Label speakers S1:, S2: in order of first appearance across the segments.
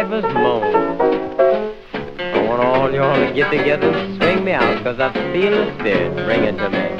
S1: piper's moan. I want all y'all to get together and swing me out, 'cause I feel the spirit bringing to me.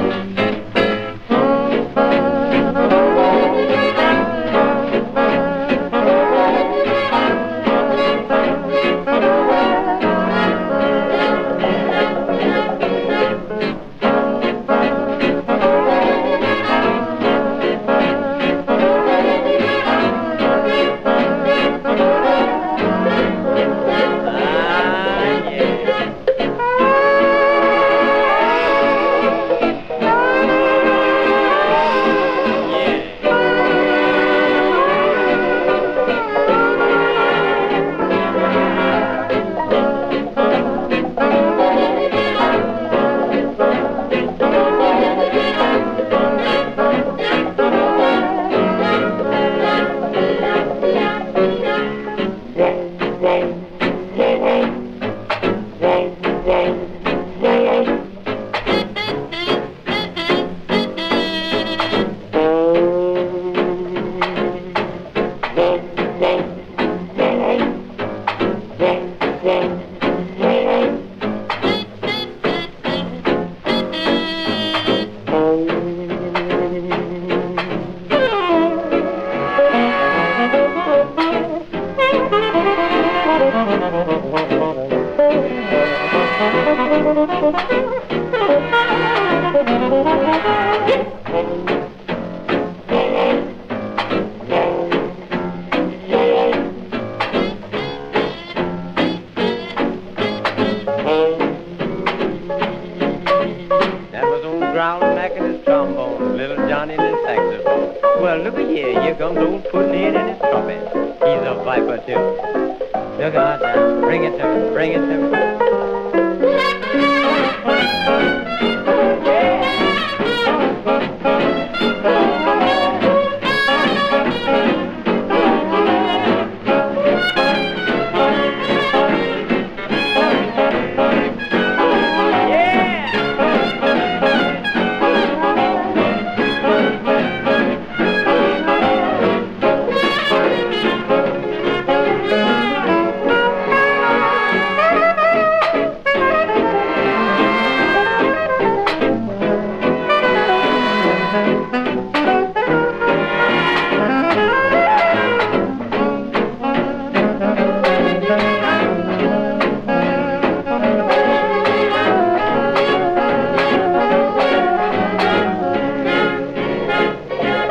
S1: Well, look at here comes old Puddin' in his trumpet. He's a viper, too. Look out now. Bring it to me. Bring it to me.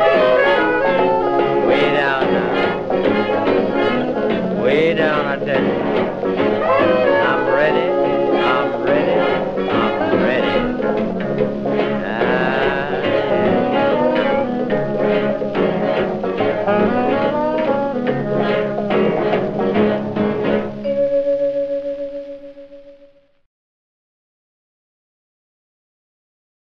S1: Way down, I tell you.